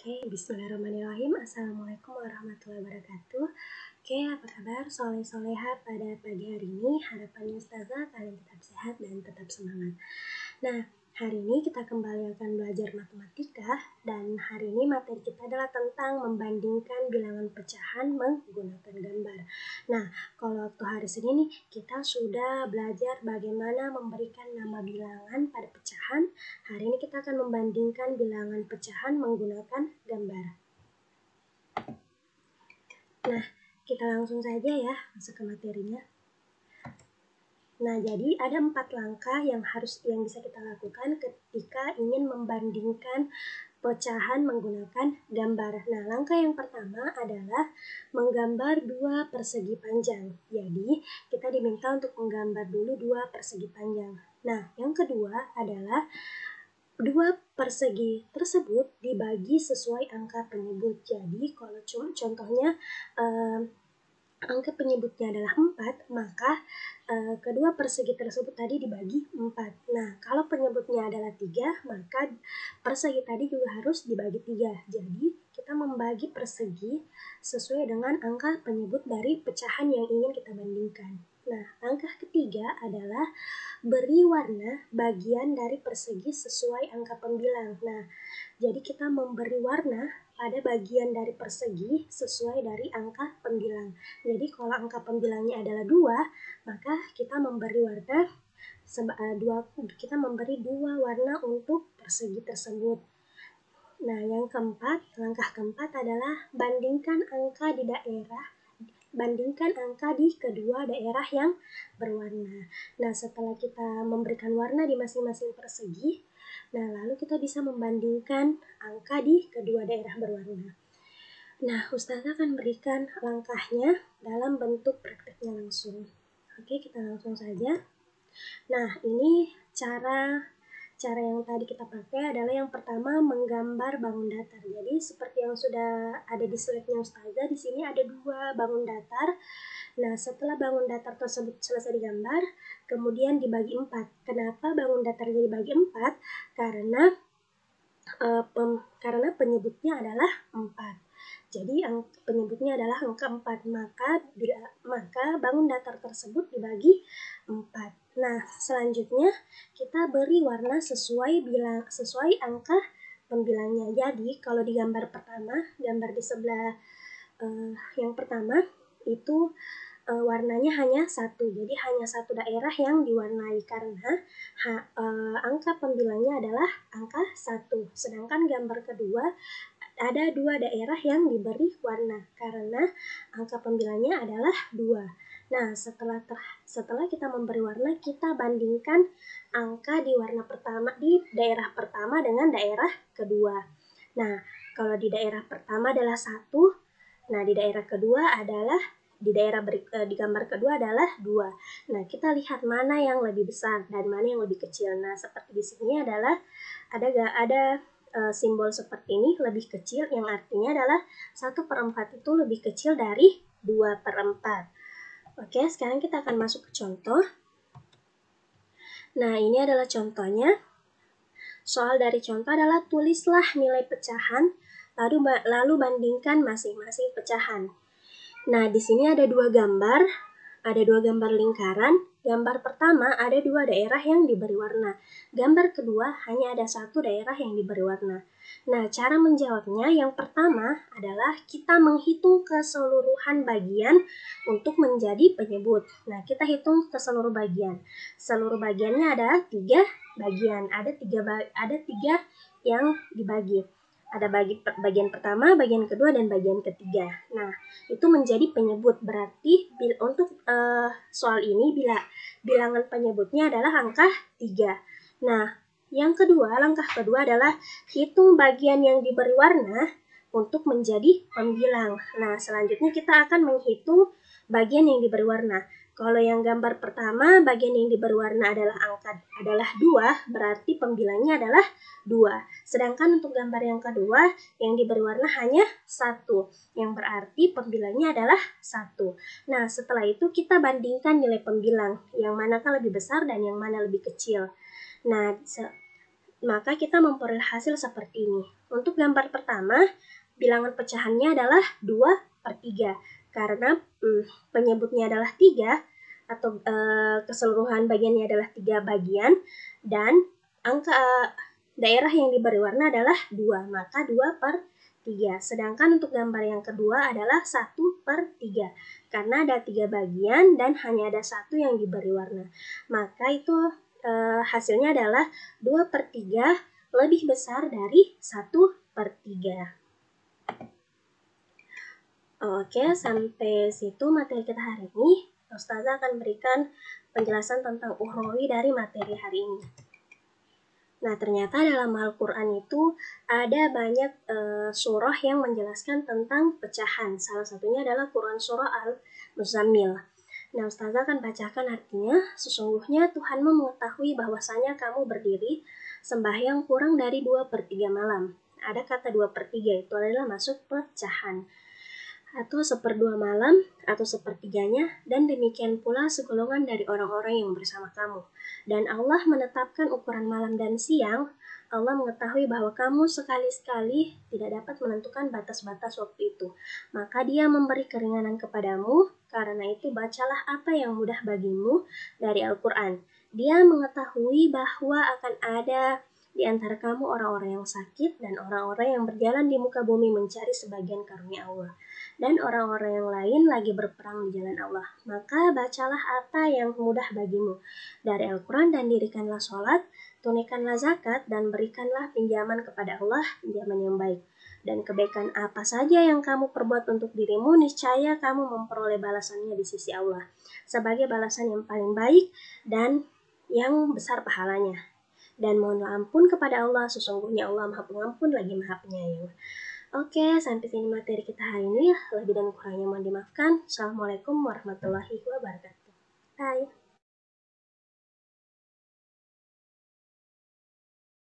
Bismillahirrahmanirrahim. Assalamualaikum warahmatullahi wabarakatuh. Apa kabar soleh-soleha pada pagi hari ini? Harapannya Ustazah kalian tetap sehat dan tetap semangat. Nah, hari ini kita kembali akan belajar matematika dan hari ini materi kita adalah tentang membandingkan bilangan pecahan menggunakan gambar. Nah, kalau waktu hari Senin nih kita sudah belajar bagaimana memberikan nama bilangan pada pecahan. Hari ini kita akan membandingkan bilangan pecahan menggunakan gambar. Nah, kita langsung saja ya masuk ke materinya. Nah, jadi ada 4 langkah yang bisa kita lakukan ketika ingin membandingkan pecahan menggunakan gambar. Nah, langkah yang pertama adalah menggambar 2 persegi panjang. Jadi, kita diminta untuk menggambar dulu 2 persegi panjang. Nah, yang kedua adalah 2 persegi tersebut dibagi sesuai angka penyebut. Jadi, kalau contohnya angka penyebutnya adalah 4, maka kedua persegi tersebut tadi dibagi 4. Nah, kalau penyebutnya adalah 3, maka persegi tadi juga harus dibagi 3. Jadi, kita membagi persegi sesuai dengan angka penyebut dari pecahan yang ingin kita bandingkan. Nah, langkah ketiga adalah beri warna bagian dari persegi sesuai angka pembilang. Nah, jadi kita memberi warna pada bagian dari persegi sesuai dari angka pembilang. Jadi kalau angka pembilangnya adalah 2, maka kita memberi warna kita memberi 2 warna untuk persegi tersebut. Nah, yang keempat, langkah keempat adalah bandingkan angka di kedua daerah yang berwarna. Nah, setelah kita memberikan warna di masing-masing persegi, nah lalu kita bisa membandingkan angka di kedua daerah berwarna. Nah, Ustazah akan berikan langkahnya dalam bentuk prakteknya langsung. Oke, kita langsung saja. Nah, ini cara yang tadi kita pakai adalah yang pertama menggambar bangun datar. Jadi seperti yang sudah ada di slide-nya Ustazah, di sini ada 2 bangun datar. Nah, setelah bangun datar tersebut selesai digambar, kemudian dibagi 4. Kenapa bangun datarnya dibagi 4? Karena penyebutnya adalah 4. Jadi penyebutnya adalah angka 4, maka bangun datar tersebut dibagi 4. Nah, selanjutnya kita beri warna sesuai angka pembilangnya. Jadi kalau di gambar pertama, gambar di sebelah yang pertama itu warnanya hanya 1. Jadi hanya 1 daerah yang diwarnai karena angka pembilangnya adalah angka 1. Sedangkan gambar kedua ada 2 daerah yang diberi warna karena angka pembilangnya adalah 2. Nah, setelah kita memberi warna, kita bandingkan angka di daerah pertama dengan daerah kedua. Nah, kalau di daerah pertama adalah 1, nah di daerah kedua adalah di gambar kedua adalah 2. Nah, kita lihat mana yang lebih besar dan mana yang lebih kecil. Nah, seperti di sini adalah ada simbol seperti ini, lebih kecil, yang artinya adalah 1/4 itu lebih kecil dari 2/4. Oke, sekarang kita akan masuk ke contoh. Nah, ini adalah contohnya. Soal dari contoh adalah tulislah nilai pecahan, lalu bandingkan masing-masing pecahan. Nah, di sini ada 2 gambar. Ada 2 gambar lingkaran. Gambar pertama ada 2 daerah yang diberi warna. Gambar kedua hanya ada 1 daerah yang diberi warna. Nah, cara menjawabnya yang pertama adalah kita menghitung keseluruhan bagian untuk menjadi penyebut. Nah, kita hitung ke seluruh bagian. Seluruh bagiannya ada 3 bagian. Ada 3 yang dibagi. Ada bagian pertama, bagian kedua, dan bagian ketiga. Nah, itu menjadi penyebut. Berarti untuk soal ini bilangan penyebutnya adalah angka 3. Nah, langkah kedua adalah hitung bagian yang diberi warna untuk menjadi pembilang. Nah, selanjutnya kita akan menghitung bagian yang diberi warna. Kalau yang gambar pertama, bagian yang diberi warna adalah 2, berarti pembilangnya adalah 2. Sedangkan untuk gambar yang kedua, yang diberi warna hanya 1, yang berarti pembilangnya adalah 1. Nah, setelah itu kita bandingkan nilai pembilang, yang manakah lebih besar dan yang mana lebih kecil. Nah, maka kita memperoleh hasil seperti ini. Untuk gambar pertama, bilangan pecahannya adalah 2/3. Karena penyebutnya /3 atau keseluruhan bagiannya adalah 3 bagian, dan angka daerah yang diberi warna adalah 2, maka 2/3. Sedangkan untuk gambar yang kedua adalah 1/3. Karena ada 3 bagian dan hanya ada 1 yang diberi warna. Maka itu hasilnya adalah 2/3 lebih besar dari 1/3. Oke, sampai situ materi kita hari ini. Ustazah akan berikan penjelasan tentang ukhrawi dari materi hari ini. Nah, ternyata dalam Al-Quran itu ada banyak surah yang menjelaskan tentang pecahan. Salah satunya adalah Quran surah Al-Muzammil. Nah, Ustazah akan bacakan artinya. Sesungguhnya Tuhanmu mengetahui bahwasanya kamu berdiri sembahyang kurang dari 2/3 malam. Ada kata 2/3, itu adalah masuk pecahan. Atau 1/2 malam, atau 1/3-nya, dan demikian pula segolongan dari orang-orang yang bersama kamu. Dan Allah menetapkan ukuran malam dan siang. Allah mengetahui bahwa kamu sekali-sekali tidak dapat menentukan batas-batas waktu itu. Maka Dia memberi keringanan kepadamu, karena itu bacalah apa yang mudah bagimu dari Al-Quran. Dia mengetahui bahwa akan ada di antara kamu orang-orang yang sakit dan orang-orang yang berjalan di muka bumi mencari sebagian karunia Allah. Dan orang-orang yang lain lagi berperang di jalan Allah. Maka bacalah apa yang mudah bagimu dari Al-Quran dan dirikanlah sholat, tunaikanlah zakat, dan berikanlah pinjaman kepada Allah, pinjaman yang baik. Dan kebaikan apa saja yang kamu perbuat untuk dirimu, niscaya kamu memperoleh balasannya di sisi Allah, sebagai balasan yang paling baik dan yang besar pahalanya. Dan mohonlah ampun kepada Allah, sesungguhnya Allah Maha Pengampun lagi Maha Penyayang. Oke, sampai sini materi kita hari ini. Lebih dan kurangnya mohon dimaafkan. Assalamualaikum warahmatullahi wabarakatuh. Bye.